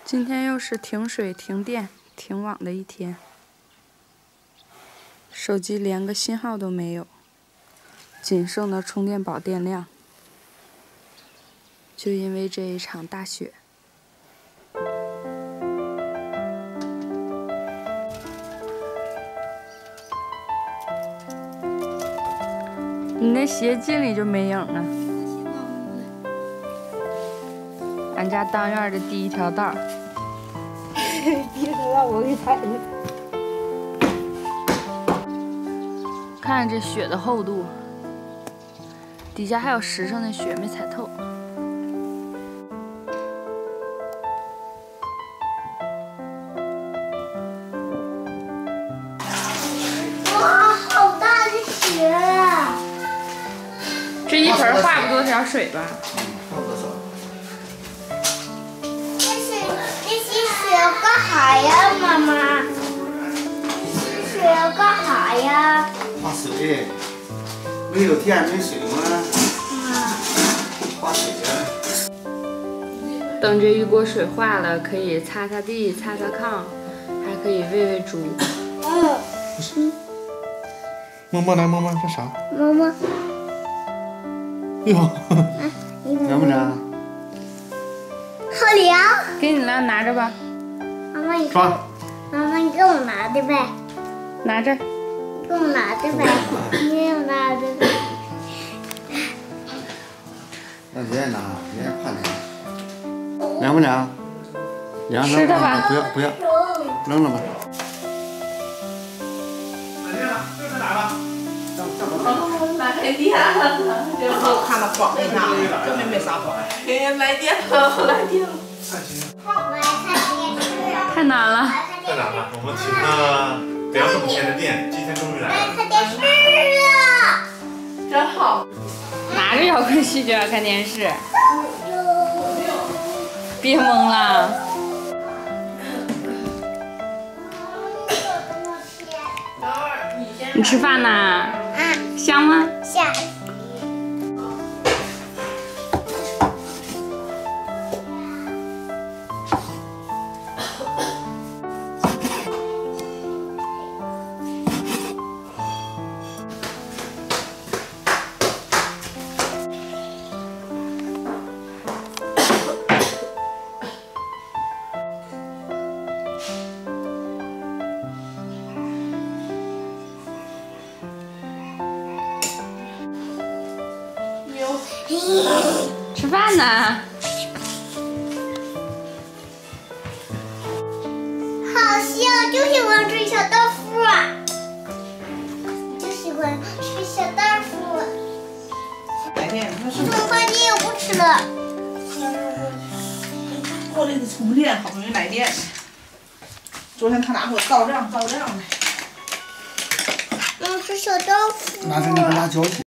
今天又是停水、停电、停网的一天，手机连个信号都没有，仅剩的充电宝电量，就因为这一场大雪。你那鞋进里就没影了。俺家当院的第一条道。 第一条道我给踩的。 看这雪的厚度，底下还有实上的雪没踩透。 哇，好大的雪啊！ 这一盆化不多少水吧？ 这些雪干啥呀，妈妈？雪干啥呀？ 化水，没有电没水吗？化水呀。 等这一锅水化了，可以擦擦地、擦擦炕，还可以喂喂猪。 摸摸来摸摸，这啥？ 摸摸。 哟，凉不凉？ 好凉。 给你了，拿着吧。 妈妈，你抓。 妈妈，你给我拿的呗。 拿着。 给我拿的呗。你给我拿的呗。 让爷爷拿，爷爷怕凉。凉不凉？凉吃它吧。 不要，扔了吧。 来电了，这是哪了？ 来电了，这我看到晃一下，根本没啥晃。哎呀，来电了，来电了！ 我来看电视。 太难了。 太难了，我们停了2整天的电，今天终于来了。 看电视啊！ 真好。 拿着遥控器就要看电视，别懵了。你吃饭呢？香吗？ 香。 吃饭呢。 好香，就喜欢吃小豆腐啊！就喜欢吃小豆腐。 来电，那是中饭店我不吃了。 过来的充电，好不容易来电。昨天他俩给我照亮的。 吃小豆腐。 拿着那个辣椒去。